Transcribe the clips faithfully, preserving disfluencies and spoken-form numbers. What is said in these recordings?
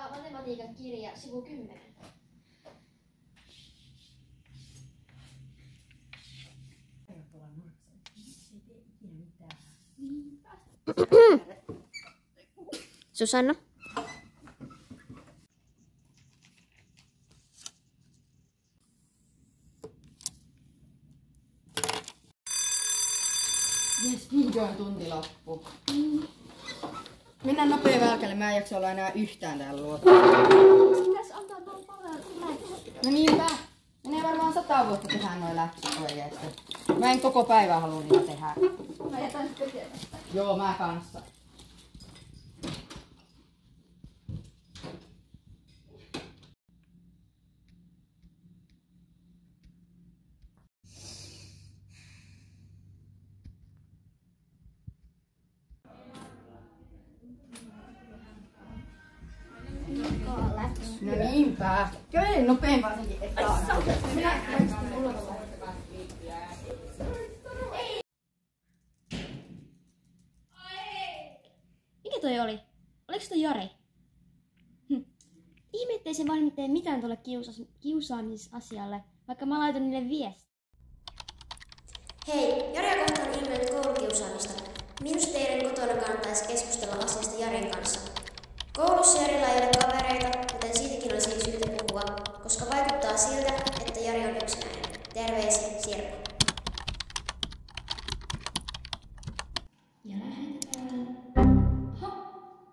Avakaa matematiikan kirja, sivu kymmenen. Susanna. Jes, vihdoin tunti loppu. Mm. Mennään nopea välkälle, mä en jaksa olla enää yhtään täällä luokassa. Pitäis antaa tuolla paljon läksyä. No niinpä. Menee varmaan sata vuotta tehdään noi läksyt oikeesti. Mä en koko päivää halua niitä tehdä. Mä jätän tekemättä. Joo, mä kanssa. No niinpä. Kyllä nopeampaa senkin, että saadaan. Minä Mikä toi oli? Oliko toi Jari? Hm. Ihme, ettei se vaan tee mitään tuolle kiusas, kiusaamisasialle, vaikka mä laitan niille viesti. Hei, Jaria kohtaan on ilmennyt koulukiusaamista. Minusta teidän kotona kannattaisi keskustella asiasta Jarin kanssa. Koulussa Jarilla ei ole kavereita, joten siitäkin olisi syytä puhua, koska vaikuttaa siltä, että Jari on yksinäinen. Terveisin, Sirpa. Ja lähdetään. Oho.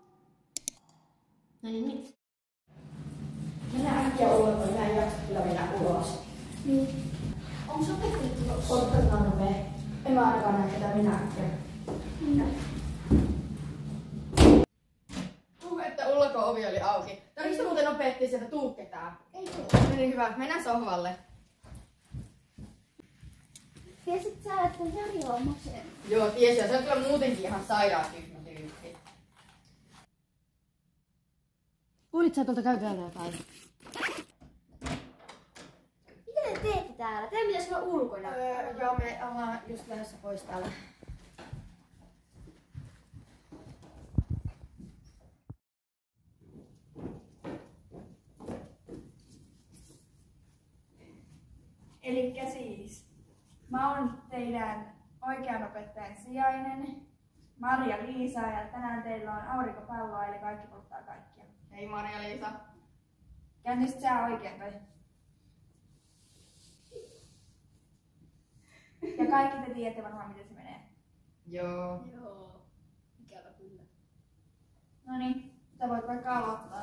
No niin, nyt. Mennään äkkiä ulos, mä en jaksa kyllä mennä ulos. Niin. Onko se opettajat tulossa? Otetaan nopea. En mä ainakaan näe ketään minäkään. Mitä? Tuu, että ulko-ovi oli auki. Tarvitsetko muuten nopeasti sieltä tuu ketään? Ei tule. No niin, hyvä. Mennään sohvalle. Tiesit sä, että Jari on masennut? Joo, tiesin. Ja se on kyllä muutenkin ihan sairaan tyhmä tyyppi. Kuulit sä tuolta käytävältä jotain? Mitä te teette täällä? Teidän pitäisi olla ulkona. Öö, joo, me ollaan just lähdössä pois täällä. Elikkä siis, mä oon teidän oikean opettajan sijainen, Maria-Liisa, ja tänään teillä on aurinkopalloa, eli kaikki polttaa kaikkia. Hei Maria-Liisa. Käännisit sä oikein toi? Ja kaikki te tiedätte varmaan, miten se menee. Joo. Joo. Ikävä kyllä. No niin, sä voit vaikka aloittaa.